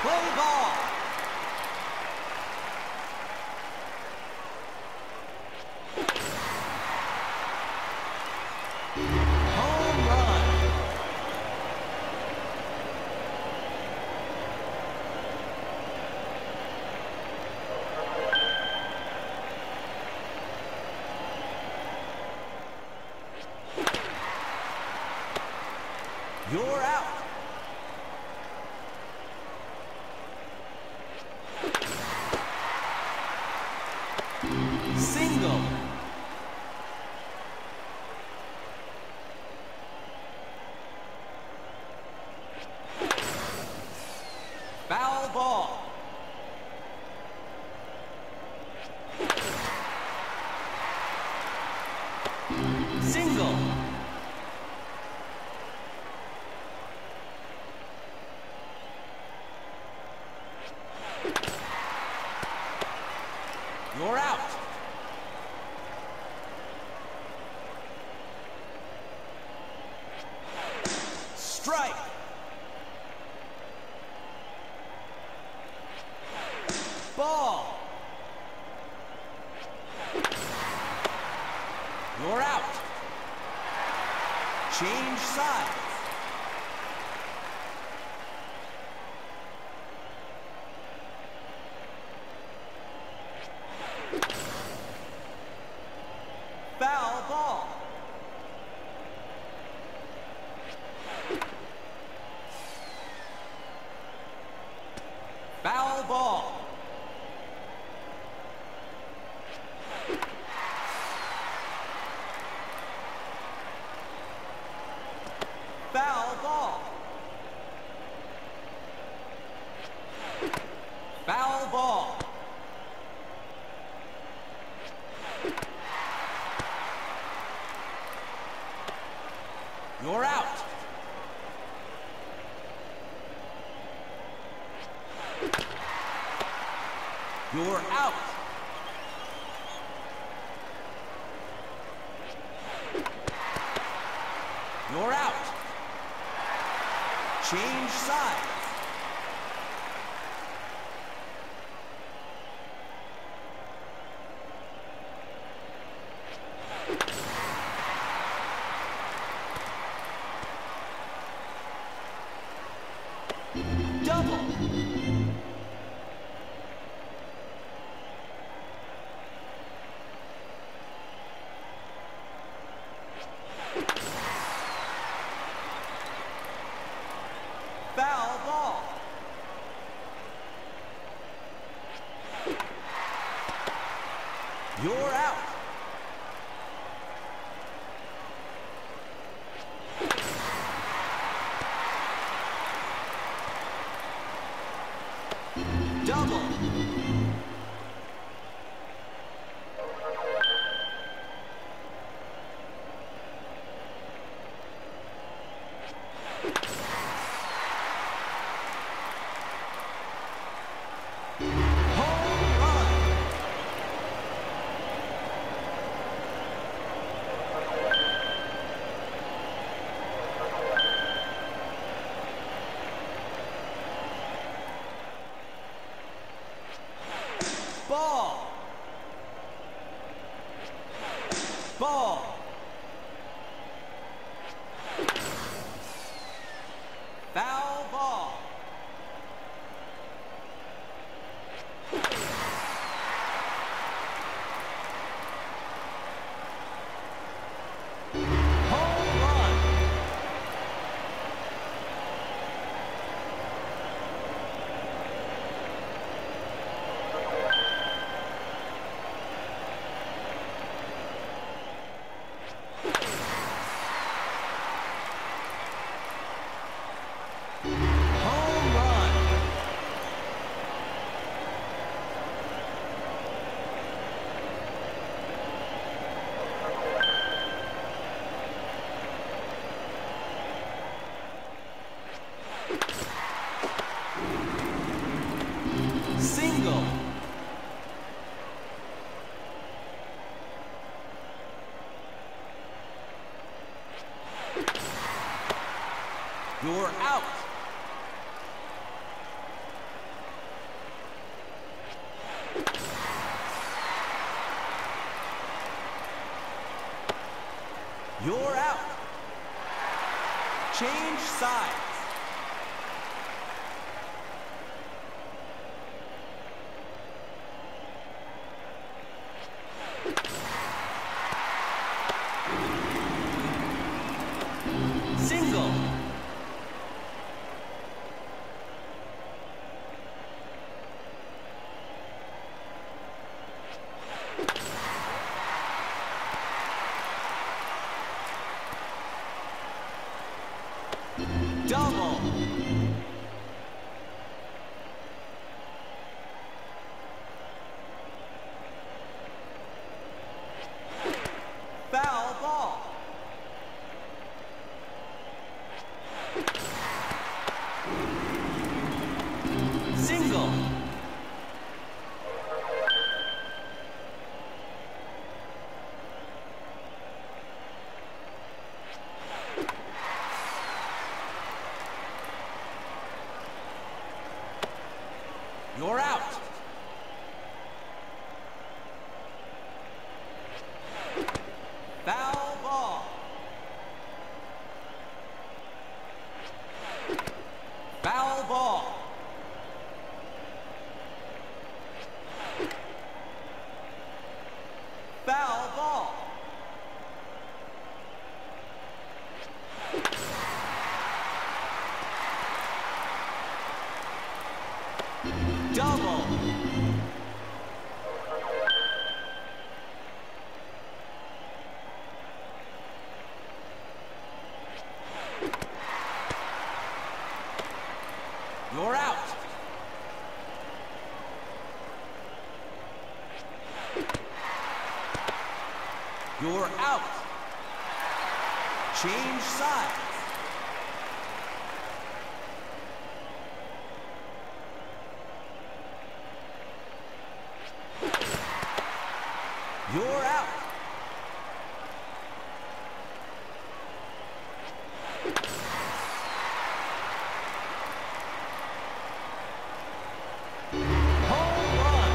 Play ball. Home run. You're out. Single. Foul ball. Single. You're out. Strike. Ball. You're out. Change sides. Foul ball. Foul ball. Foul ball. Foul ball. You're out. You're out. You're out. Change sides. Double. Foul ball. You're out. Double. Home run. Ball. Ball. Foul ball. Home run. Home run. Single. You're out. You're out. Change sides. Single. Double. Foul ball. Single. You're out. Foul ball. Foul ball. Foul ball. Double. You're out. You're out. Change sides. You're out. Home run.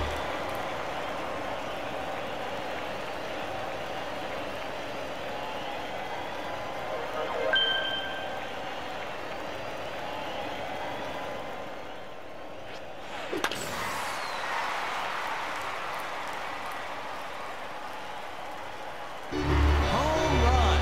Home run.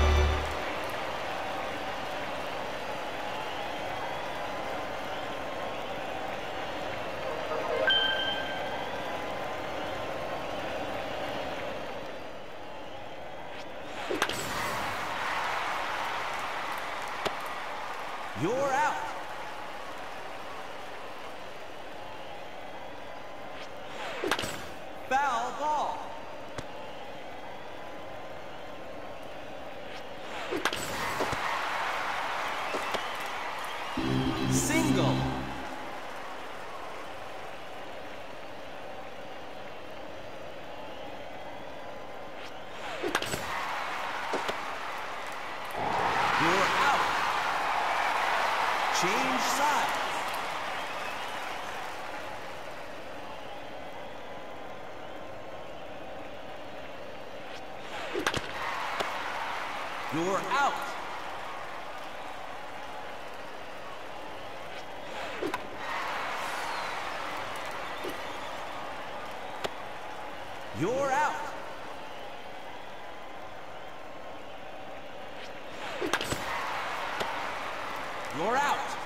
You're out. Foul ball. Single. You're out. Change sides. You're out. You're out. You're out.